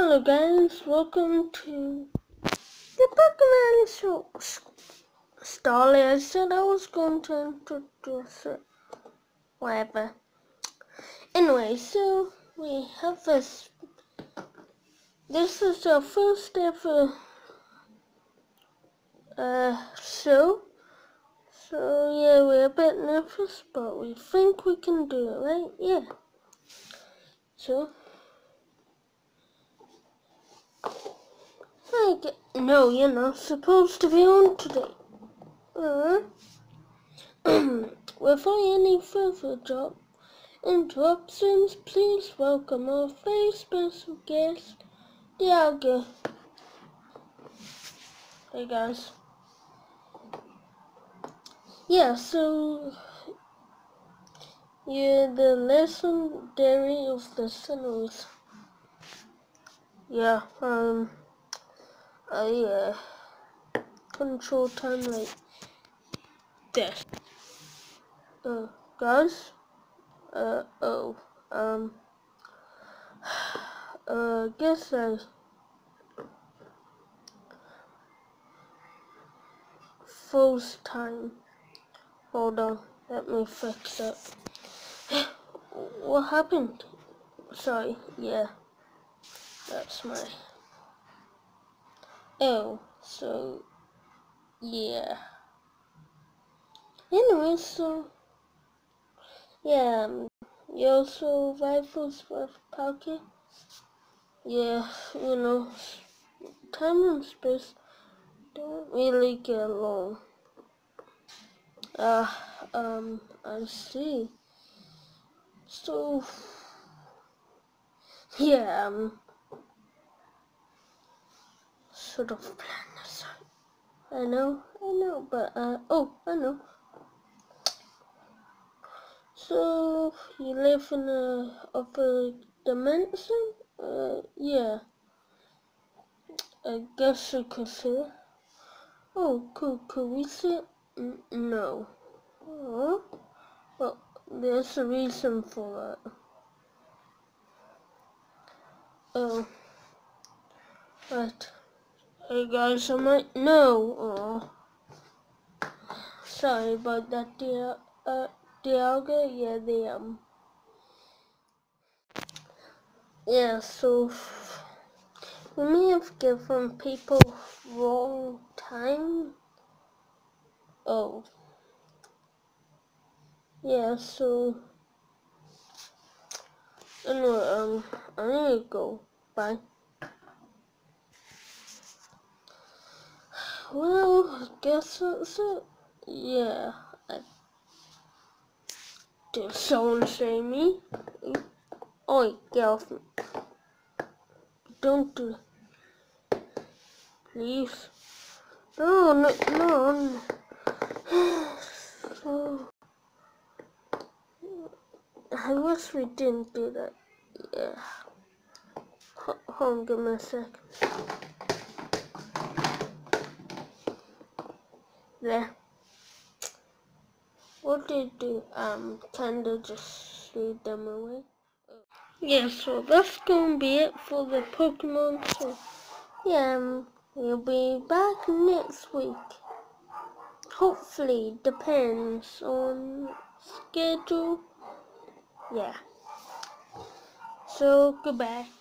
Hello guys, welcome to the Pokemon Show. Starly, I said I was going to introduce it. Whatever. Anyway, so we have this. This is our first ever show. So yeah, we're a bit nervous, but we think we can do it, right? Yeah. So no, you're not supposed to be on today. Without any further interruptions, please welcome our very special guest, Dialga. Hey guys. Yeah, so you're the legendary of the Sinnohs. Yeah, I control time like this. Guys, guess I froze time. Hold on, let me fix it. What happened? Sorry, yeah, that's my... Oh, so, yeah. Anyway, so, yeah, you also rivals with Palkia? Yeah, you know, time and space don't really get along. I see. So, yeah, sort of plan this out. I know, but, I know. So, you live in a other dimension? Yeah, I guess you could say. Oh, could we say? No. Oh, well, there's a reason for that. Oh, right. Hey guys, I might know. Oh, sorry about that, Dialga. Yeah, yeah, so we may have given people wrong time. Oh, yeah, so anyway, I need to go. Bye. Well, I guess that's it. Yeah, did someone say me? Oi, get off me. Don't do it. Please. No. So, I wish we didn't do that. Yeah. Hold on, give me a second. There. What did you do? Kinda just threw them away. Yeah, so that's gonna be it for the Pokemon. So, yeah, we'll be back next week. Hopefully, depends on schedule. Yeah. So, goodbye.